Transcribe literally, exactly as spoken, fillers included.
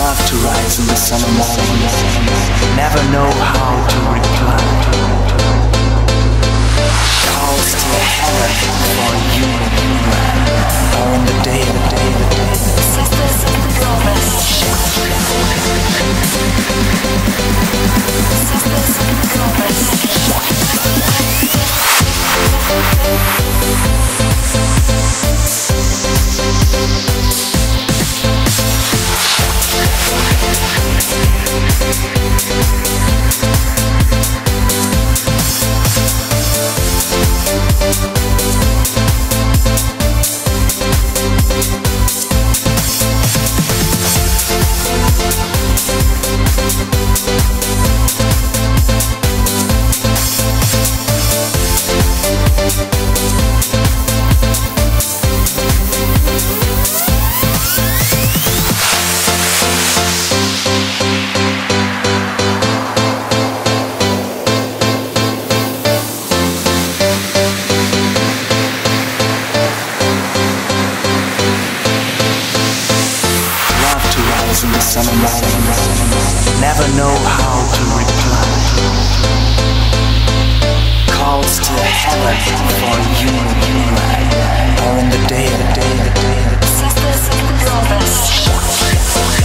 Love to rise in the summer morning, never know how to reply. Calls to heaven for you and me, or in the day, the day, the day. Sisters of the Goddess. Sisters of the Goddess. In the summer morning, never know how to reply. Calls to heaven for you and me, or in the day, the day, the day. Sisters of the Goddess.